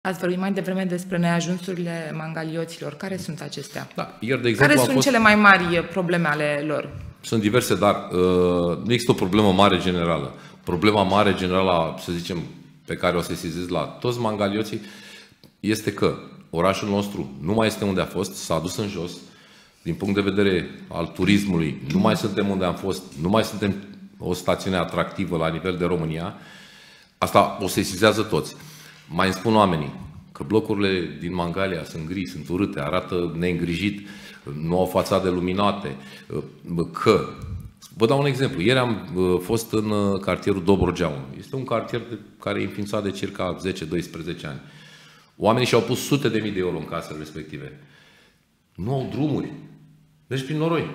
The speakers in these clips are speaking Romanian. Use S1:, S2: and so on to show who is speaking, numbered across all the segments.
S1: Ați vorbit mai devreme despre neajunsurile mangalioților. Care sunt acestea?
S2: Da, ieri, de exemplu,
S1: care sunt cele mai mari probleme ale lor?
S2: Sunt diverse, dar nu există o problemă mare generală. Problema mare generală, să zicem, pe care o sesizez la toți mangalioții, este că orașul nostru nu mai este unde a fost, s-a dus în jos. Din punct de vedere al turismului, nu mai suntem unde am fost, nu mai suntem o stațiune atractivă la nivel de România. Asta o sesizează toți. Mai îmi spun oamenii că blocurile din Mangalia sunt gri, sunt urâte, arată neîngrijit, nu au fațade luminate, că... Vă dau un exemplu. Ieri am fost în cartierul Dobrogea 1. Este un cartier care e înființat de circa 10-12 ani. Oamenii și-au pus sute de mii de euro în casele respective. Nu au drumuri. Deci prin noroi.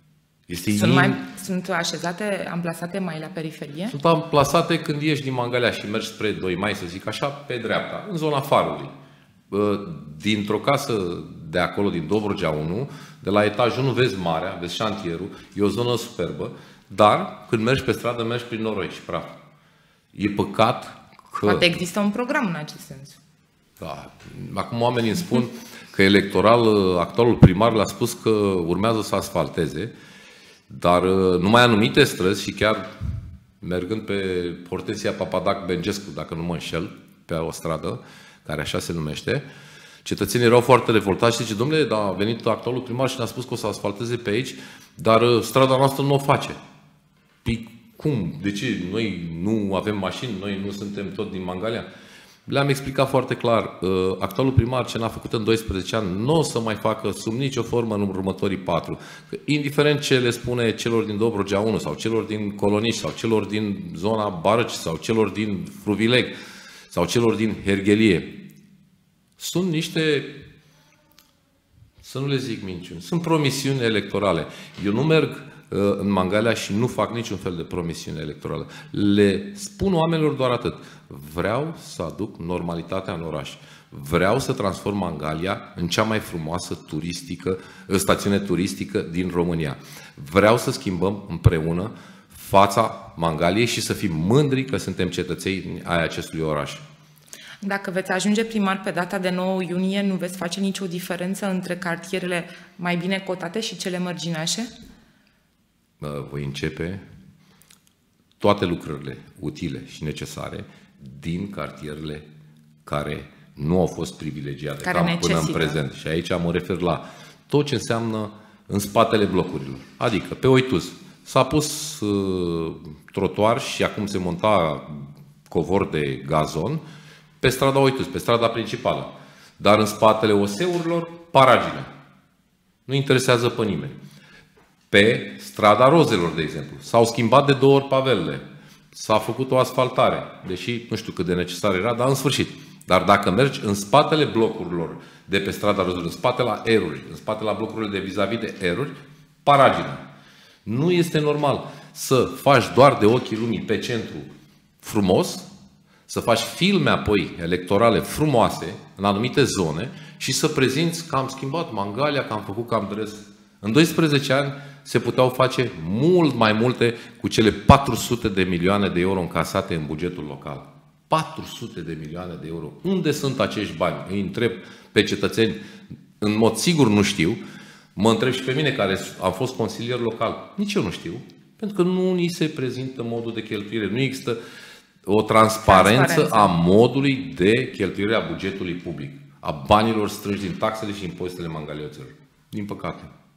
S1: Sunt așezate, amplasate mai la periferie?
S2: Sunt amplasate când ieși din Mangalia și mergi spre 2 Mai, să zic așa, pe dreapta, în zona Farului. Dintr-o casă de acolo, din Dobrogea 1, de la etajul 1 vezi marea, vezi șantierul, e o zonă superbă, dar când mergi pe stradă, mergi prin noroi și praf. E păcat că...
S1: Poate există un program în acest sens.
S2: Da. Acum oamenii îmi spun că electoral, actualul primar le-a spus că urmează să asfalteze, dar numai anumite străzi și chiar mergând pe Hortensia Papadac Bengescu, dacă nu mă înșel, pe o stradă, care așa se numește, cetățenii erau foarte revoltați și zice, domnule, dar a venit actualul primar și ne-a spus că o să asfalteze pe aici, dar strada noastră nu o face. Păi cum? De ce? Noi nu avem mașini? Noi nu suntem tot din Mangalia? Le-am explicat foarte clar. Actualul primar, ce n-a făcut în 12 ani, nu o să mai facă sub nicio formă în următorii 4. Că indiferent ce le spune celor din Dobrogea 1 sau celor din Coloniști sau celor din zona Barăci sau celor din Fruvileg sau celor din Herghelie, sunt niște, să nu le zic minciuni, sunt promisiuni electorale. Eu nu merg în Mangalia și nu fac niciun fel de promisiune electorală. Le spun oamenilor doar atât. Vreau să aduc normalitatea în oraș. Vreau să transform Mangalia în cea mai frumoasă stațiune turistică din România. Vreau să schimbăm împreună fața Mangaliei și să fim mândri că suntem cetățeni ai acestui oraș.
S1: Dacă veți ajunge primar pe data de 9 iunie, nu veți face nicio diferență între cartierele mai bine cotate și cele mărginașe?
S2: Voi începe toate lucrările utile și necesare din cartierele care nu au fost privilegiate până în prezent. Și aici mă refer la tot ce înseamnă în spatele blocurilor. Adică pe Oituz s-a pus trotuar și acum se monta covor de gazon pe strada Oituz, pe strada principală. Dar în spatele OSE-urilor, paragine. Nu interesează pe nimeni. Pe strada Rozelor, de exemplu, s-au schimbat de 2 ori pavelele. S-a făcut o asfaltare, deși nu știu cât de necesar era, dar în sfârșit. Dar dacă mergi în spatele blocurilor de pe strada Rozelor, în spatele la eruri, în spatele la blocurile de vis-a-vis de eruri, paragină. Nu este normal să faci doar de ochii lumii pe centru frumos, să faci filme apoi electorale frumoase în anumite zone și să prezinți că am schimbat Mangalia, că am făcut cam dres. În 12 ani se puteau face mult mai multe cu cele 400 de milioane de euro încasate în bugetul local. 400 de milioane de euro. Unde sunt acești bani? Îi întreb pe cetățeni, în mod sigur nu știu, mă întreb și pe mine care am fost consilier local. Nici eu nu știu, pentru că nu ni se prezintă modul de cheltuire. Nu există o transparență a modului de cheltuire a bugetului public, a banilor strânși din taxele și impozitele mangalioților. Din păcate.